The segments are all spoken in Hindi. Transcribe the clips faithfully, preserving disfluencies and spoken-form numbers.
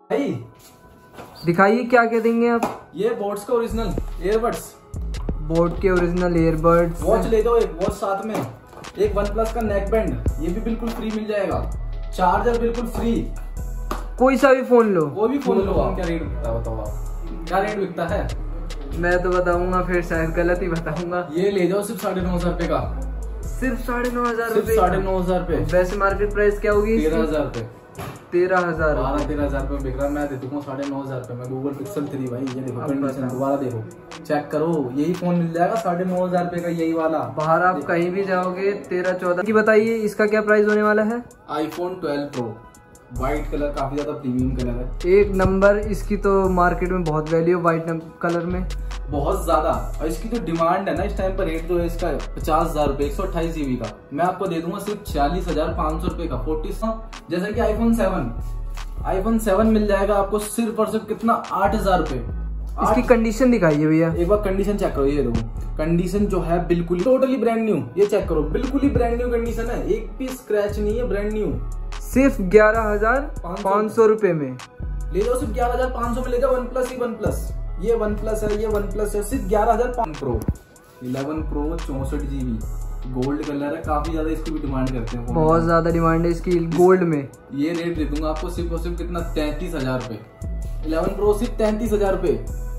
भाई दिखाइए क्या क्या देंगे आप। ये बोट्स का ओरिजिनल ईयरबड्स, बोट के ओरिजिनल ईयरबड्स। वॉच ले जाओ एक वॉच साथ में, एक वन प्लस का नेक बैंड, ये भी बिल्कुल फ्री मिल जाएगा। चार्जर बिल्कुल फ्री, कोई सा भी फोन लो, कोई भी फोन लो। क्या रेट बिकता है बताओ आप, क्या रेट बिकता है? मैं तो बताऊंगा फिर शायद गलत ही बताऊंगा। ये ले जाओ सिर्फ साढ़े नौ हजार रुपए का, सिर्फ साढ़े नौ हजार सिर्फ साढ़े नौ हजार रुपए। वैसे मार्केट प्राइस क्या होगी? तेरह हजार रुपए, तेरह हजार बारह तेरह हजार रुपए बिक रहा है। मैं दे दूंगा साढ़े नौ हजार रुपए में गूगल पिक्सल थ्री। भाई ये देखो कंडीशन, दोबारा देखो चेक करो, यही फोन मिल जाएगा साढ़े नौ हजार रुपए का, यही वाला। बाहर आप कहीं भी जाओगे तेरह चौदह की। बताइए इसका क्या प्राइस होने वाला है? IPhone twelve pro, white colour, काफी ज्यादा प्रीमियम कलर है। एक नंबर। इसकी तो मार्केट में बहुत वैल्यू है व्हाइट कलर में, बहुत ज्यादा। और इसकी जो डिमांड है ना इस टाइम पर, रेट जो है इसका पचास हजार रुपए, एक सौ अट्ठाईस जीबी का। मैं आपको दे दूंगा सिर्फ छियालीस हजार पाँच सौ रुपए का, फोर्टी। जैसे कि आईफोन सेवन, आईफोन सेवन मिल जाएगा आपको सिर्फ और सिर्फ कितना, आठ हजार रुपए। इसकी कंडीशन दिखाइए भैया, एक बार कंडीशन चेक करो। ये देखो कंडीशन जो है बिल्कुल टोटली ब्रांड न्यू, ये चेक करो बिल्कुल ही ब्रांड न्यू कंडीशन है, एक भी स्क्रैच नहीं है, ब्रांड न्यू। सिर्फ ग्यारह हजार पाँच सौ रुपए में ले जाओ, सिर्फ ग्यारह हजार पाँच सौ में ले जाओ। वन प्लस ही वन प्लस, ये वन प्लस है, ये वन प्लस है, सिर्फ ग्यारह हजार पाँच प्रो, इलेवन प्रो चौसठ जीबी, गोल्ड कलर है, काफी ज्यादा इसकी भी डिमांड करते हैं, बहुत ज्यादा डिमांड है इसकी गोल्ड में। ये रेट दे दूंगा आपको सिर्फ और सिर्फ कितना, तैंतीस हजार रुपए। इलेवन प्रो सिर्फ तैंतीस हजार रुपए।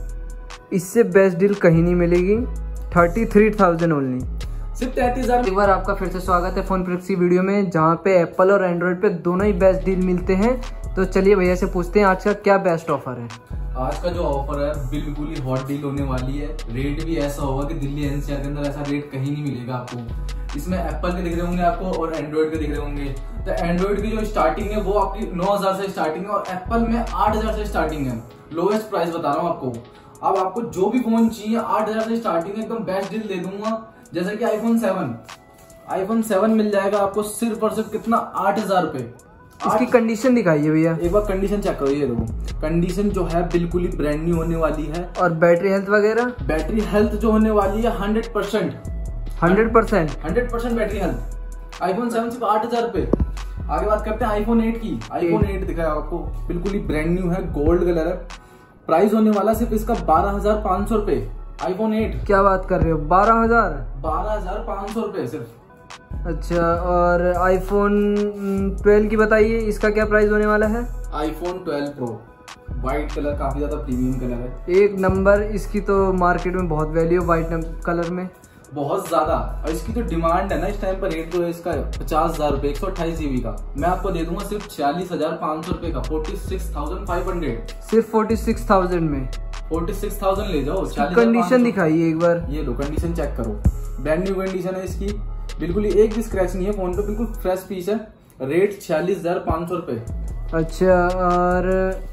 इससे बेस्ट डील कहीं नहीं मिलेगी, थर्टी थ्री थाउजेंड ओनली, सिर्फ तैंतीस हजार। एक बार आपका फिर से स्वागत है फोन फ्रिक्स की वीडियो में, जहाँ पे एप्पल और एंड्रॉइड पे दोनों ही बेस्ट डील मिलते हैं। तो चलिए भैया से पूछते हैं आज का क्या बेस्ट ऑफर है। आज का जो ऑफर है बिल्कुल ही हॉट डील होने वाली है। रेट भी ऐसा होगा कि दिल्ली एनसीआर के अंदर ऐसा रेट कहीं नहीं मिलेगा आपको। इसमें एप्पल के दिख रहे होंगे आपको और एंड्रॉइड के दिख रहे होंगे। तो एंड्रॉइड की जो स्टार्टिंग है वो आपकी नौ हजार से स्टार्टिंग है और एप्पल में आठ हजार से स्टार्टिंग है। लोएस्ट प्राइस बता रहा हूँ आपको। अब आपको जो भी फोन चाहिए आठ हजार से स्टार्टिंग है, एकदम बेस्ट डील दे दूंगा। जैसे कि आईफोन सेवन, आईफोन सेवन मिल जाएगा आपको सिर्फ और सिर्फ कितना, आठ हजार रुपए। इसकी कंडीशन दिखाइए भैया, एक बार कंडीशन चेक करो। ये देखो कंडीशन जो है बिल्कुल ही ब्रांड न्यू होने वाली है। और बैटरी हेल्थ वगैरह, बैटरी हेल्थ जो होने वाली है hundred percent, hundred percent hundred percent battery health. IPhone seven सिर्फ आठ हजार रुपए। आगे बात करते हैं आईफोन एट की। आईफोन एट दिखाया आपको, बिल्कुल ही ब्रांड न्यू है, गोल्ड कलर है। प्राइस होने वाला सिर्फ इसका बारह हजार पाँच सौ रुपए। आईफोन एट, क्या बात कर रहे हो, बारह हजार बारह हजार पाँच सौ रुपए सिर्फ। अच्छा, और आईफोन ट्वेल्व की बताइए, इसका क्या प्राइस होने वाला है? IPhone twelve pro, white colour, काफी ज्यादा प्रीमियम कलर है, एक नंबर। इसकी तो मार्केट में बहुत वैल्यू है व्हाइट कलर में, बहुत ज्यादा। और इसकी जो डिमांड है ना इस टाइम पर, रेट जो है इसका पचास हजार रुपए, एक सौ अट्ठाईस जीबी का। मैं आपको दे दूंगा सिर्फ छियालीस हजार पाँच सौ रुपए का, forty six thousand five hundred. सिर्फ फोर्टी सिक्स थाउजेंड में, फोर्टी सिक्स थाउजेंड ले जाओ। कंडीशन दिखाइए एक बार। ये लो कंडीशन चेक करो, ब्रांड न्यू कंडीशन है इसकी, बिल्कुल ही एक भी स्क्रैच नहीं है फोन पे, बिल्कुल फ्रेश पीस है। रेट छियालीस हजार पाँच सौ रुपए। अच्छा, और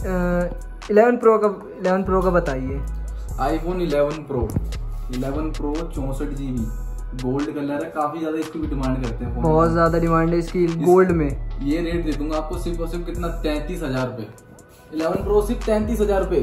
इलेवन प्रो का, इलेवन प्रो का बताइए। IPhone eleven pro, eleven pro चौसठ जीबी, गोल्ड कलर है, काफी ज्यादा इसकी भी डिमांड करते हैं, बहुत ज्यादा डिमांड है इसकी गोल्ड में। ये रेट दे दूंगा आपको सिर्फ और सिर्फ कितना, तैंतीस हजार रुपए। इलेवन प्रो सिर्फ तैंतीस हजार रुपए।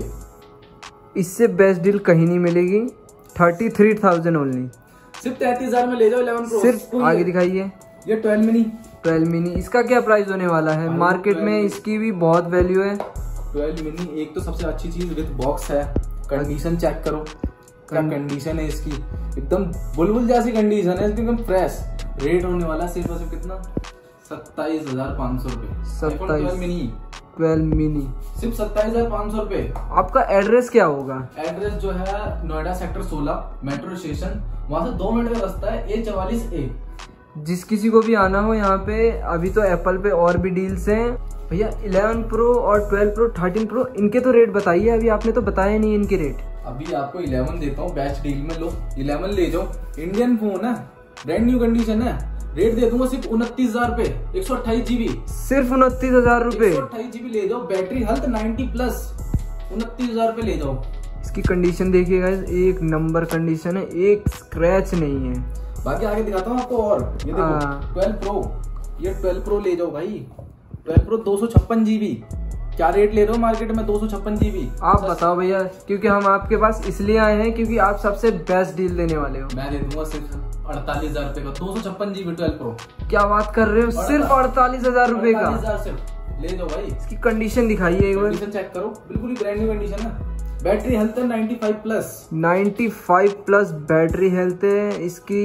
इससे बेस्ट डील कहीं नहीं मिलेगी, थर्टी थ्री थाउजेंड ओनली, सिर्फ तैंतीस हजार में ले जाओ इलेवन प्रो। सिर्फ आगे दिखाइए। ये ट्वेल्व मिनी, ट्वेल्व मिनी, इसका क्या प्राइस होने वाला है? मार्केट में इसकी भी बहुत वैल्यू है। ट्वेल्व मिनी एक तो सबसे अच्छी चीज विद बॉक्स है। कंडीशन चेक करो, क्या कंडीशन है इसकी, एकदम बुलबुल जैसी कंडीशन है, एकदम फ्रेश। रेट होने वाला सिर्फ और सिर्फ कितना, सत्ताईस हजार पाँच सौ रुपए। सत्ताईस मिनी, ट्वेल्व मिनी सिर्फ सत्ताईस हजार पाँच सौ रुपए। आपका एड्रेस क्या होगा? एड्रेस जो है नोएडा सेक्टर सोलह, मेट्रो स्टेशन, वहां से दो मिनट का रास्ता है, ए चवालीस ए। जिस किसी को भी आना हो यहाँ पे, अभी तो एप्पल पे और भी डील्स हैं भैया। इलेवन प्रो और ट्वेल्व प्रो, थर्टीन प्रो, इनके तो रेट बताइए, अभी आपने तो बताया नहीं इनके रेट। अभी आपको इलेवन देता हूँ बेस्ट डील में, लो इलेवन ले जाओ। इंडियन फोन है, ब्रांड न्यू कंडीशन है। रेट दे दूंगा सिर्फ उनतीस हजार रुपए, एक सौ अट्ठाईस जीबी, सिर्फ उनतीस हजार रुपए, एक सौ अट्ठाईस जीबी ले जाओ। बैटरी हेल्थ नाइन्टी प्लस, उनतीस हजार रुपए ले जाओ। इसकी कंडीशन देखिएगा, एक नंबर कंडीशन है, एक स्क्रैच नहीं है। बाकी आगे दिखाता हूँ आपको। और ये देखो ट्वेल्व प्रो, ये ट्वेल्व प्रो ले जाओ भाई। ट्वेल्व प्रो दो सौ छप्पन जीबी, क्या रेट ले रहे हो मार्केट में? दो सौ छप्पन जीबी। आप बताओ भैया, क्योंकि हम आपके पास इसलिए आए हैं क्योंकि आप सबसे बेस्ट डील देने वाले हो। मैं दे दूंगा सिर्फ अड़तालीस हजार रुपए का, दो सौ छप्पन जीबी ट्वेल्व प्रो। क्या बात कर रहे हो, सिर्फ अड़तालीस हजार रुपए का, ले जाओ भाई। इसकी कंडीशन दिखाइए एक बार। कंडीशन चेक करो, बिल्कुल ही ब्रांड न्यू कंडीशन है। बैटरी हेल्थ है ninety five plus. Ninety five plus battery health है इसकी।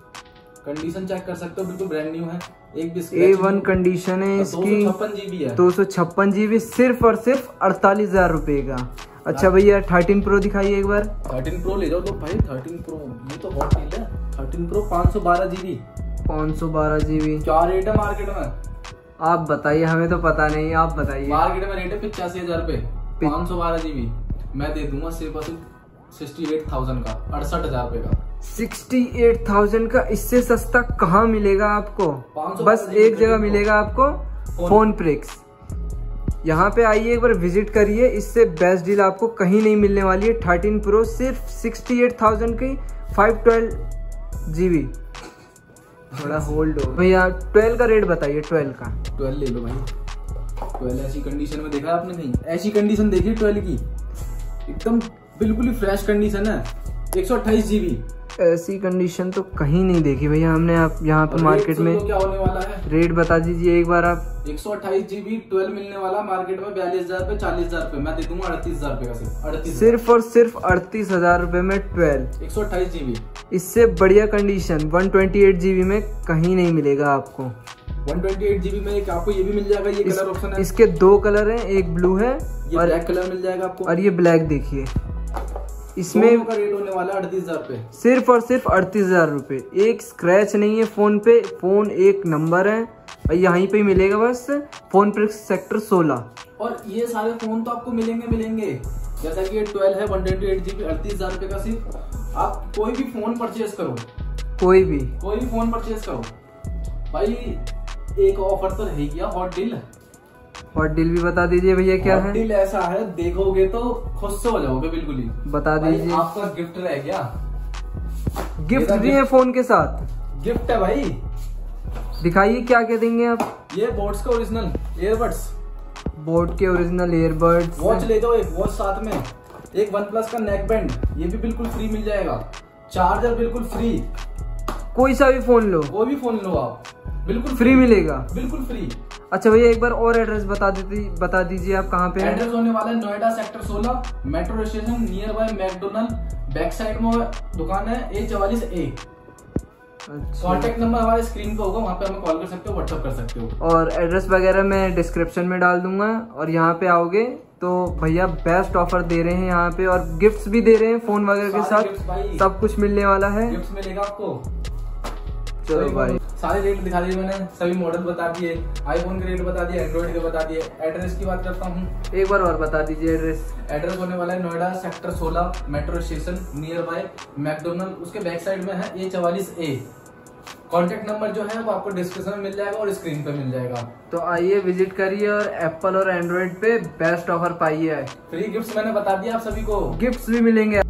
कंडीशन चेक कर सकते हो, बिल्कुल ब्रांड न्यू है। एक भी ए वन कंडीशन है इसकी। दो सौ छप्पन जीबी है। दो सौ छप्पन जीबी सिर्फ और सिर्फ अड़तालीस हजार रुपए का। अच्छा भैया थर्टीन प्रो दिखाइए एक बार। थर्टीन प्रो ले जाओ तो भाई। थर्टीन प्रो ये तो हॉट डील है। थर्टीन प्रो पाँच सौ बारह जीबी। पाँच सौ बारह जीबी क्या रेट है मार्केट में? आप बताइए, हमें तो पता नहीं, आप बताइए। मार्केट में रेट है पिचासी हजार रुपए। पाँच सौ बारह जीबी मैं दे दूंगा सिर्फ सिक्सटी एट थाउजेंड का, अड़सठ हजार रुपए का। सिक्सटी एट थाउजेंड का इससे सस्ता कहाँ मिलेगा आपको? बस एक जगह मिलेगा आपको, फोन प्रिक्स। यहाँ पे आइए एक बार विजिट करिए, इससे बेस्ट डील आपको कहीं नहीं मिलने वाली है। थर्टीन प्रो सिर्फ सिक्सटी एट थाउजेंड की, फाइव ट्वेल्व जीबी। थोड़ा होल्ड हो भैया। ट्वेल्व का रेट बताइए। ट्वेल्व का ट्वेल्व ले लो भाई। ट्वेल्व ऐसी कंडीशन में देखा आपने कहीं? ऐसी कंडीशन देखी ट्वेल्व की? एकदम बिल्कुल ही फ्रेश कंडीशन है। एक सौ अट्ठाईस जीबी। ऐसी कंडीशन तो कहीं नहीं देखी भैया हमने। आप यहाँ पे मार्केट में क्या होने वाला है? रेट बता दीजिए एक बार आप। एक सौ अट्ठाईस जीबी ट्वेल्व मिलने वाला मार्केट में बयालीस हजार रुपए, चालीस हजार रुपए। मैं दे दूंगा अड़तीस हजार रुपए का। सिर्फ अड़तीस सिर्फ और सिर्फ अड़तीस हजार रुपए में ट्वेल्व। एक सौ अट्ठाईस जीबी। इससे बढ़िया condition one twenty eight GB में कहीं नहीं मिलेगा आपको। वन ट्वेंटी एट जीबी में एक आपको ये भी मिल जाएगा। ये कलर ऑप्शन है। इसके दो कलर हैं, एक ब्लू है ये और ब्लैक कलर मिल जाएगा आपको। और ये ब्लैक देखिए। इसमें का रेट होने वाला है अड़तीस हजार रुपए। सिर्फ और सिर्फ अड़तीस हजार रुपए। एक स्क्रैच नहीं है फोन पे, फोन एक नंबर है और यहीं पे ही मिलेगा बस, फोन प्रिक्स सेक्टर सोलह। और ये सारे फोन तो आपको मिलेंगे मिलेंगे जैसा कि ये ट्वेल्व है, वन ट्वेंटी एट जीबी, अड़तीस हजार रुपए का। सिर्फ आप कोई भी फोन परचेज करो, कोई भी कोई भी फोन परचेज करो भाई, एक ऑफर तो रहेगी, हॉट डील। हॉट डील भी बता दीजिए भैया क्या है? हॉट डील ऐसा है, देखोगे तो खुश से हो जाओगे बिल्कुल ही। बता दीजिए। आपका गिफ्ट रह गया। गिफ्ट भी है फोन के साथ? गिफ्ट है भाई। दिखाइए क्या क्या देंगे आप। ये बोट्स का ओरिजिनल ईयरबड्स। बोट के ओरिजिनल ईयरबड्स। वॉच ले जाओ एक, वॉच साथ में। एक वन प्लस का नेक बैंड, ये भी बिल्कुल फ्री मिल जाएगा। चार्जर बिल्कुल फ्री। कोई सा भी फोन लो, कोई भी फोन लो आप, बिल्कुल फ्री मिलेगा। बिल्कुल फ्री। अच्छा भैया एक बार और एड्रेस बता देती बता दीजिए आप कहाँ पे? एड्रेस होने वाला है नोएडा सेक्टर सोलह, metro station near by McDonald. Back side में दुकान है ए चवालीस ए। कॉन्टेक्ट नंबर हमारे स्क्रीन पे होगा, वहाँ पे हमें कॉल कर सकते हो, व्हाट्सएप कर सकते हो। और एड्रेस वगैरह मैं डिस्क्रिप्शन में डाल दूंगा। और यहाँ पे आओगे तो भैया बेस्ट ऑफर दे रहे हैं यहाँ पे, और गिफ्ट्स भी दे रहे हैं फोन वगैरह के साथ। सब कुछ मिलने वाला है, गिफ्ट्स मिलेगा आपको। चलो भाई सारे रेट दिखा दिए मैंने, सभी मॉडल बता दिए, आईफोन के रेट बता दिए, एंड्रॉइड के बता दिए। एड्रेस की बात करता हूँ, एक बार और बता दीजिए एड्रेस। एड्रेस होने वाला है नोएडा सेक्टर सोलह, metro station near by McDonald, उसके बैक साइड में है ए चवालीस ए। कॉन्टेक्ट नंबर जो है वो आपको डिस्क्रिप्शन में मिल जाएगा और स्क्रीन पे मिल जाएगा। तो आइए विजिट करिए और एप्पल और एंड्रॉइड पे बेस्ट ऑफर पाइए। फ्री गिफ्ट्स मैंने बता दिया आप सभी को, गिफ्ट्स भी मिलेंगे।